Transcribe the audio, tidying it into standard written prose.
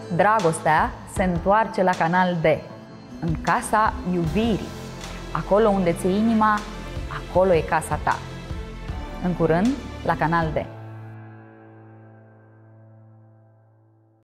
dragostea se întoarce la Canal D, în casa iubirii. Acolo unde ți-e inima, acolo e casa ta. În curând, la Canal D.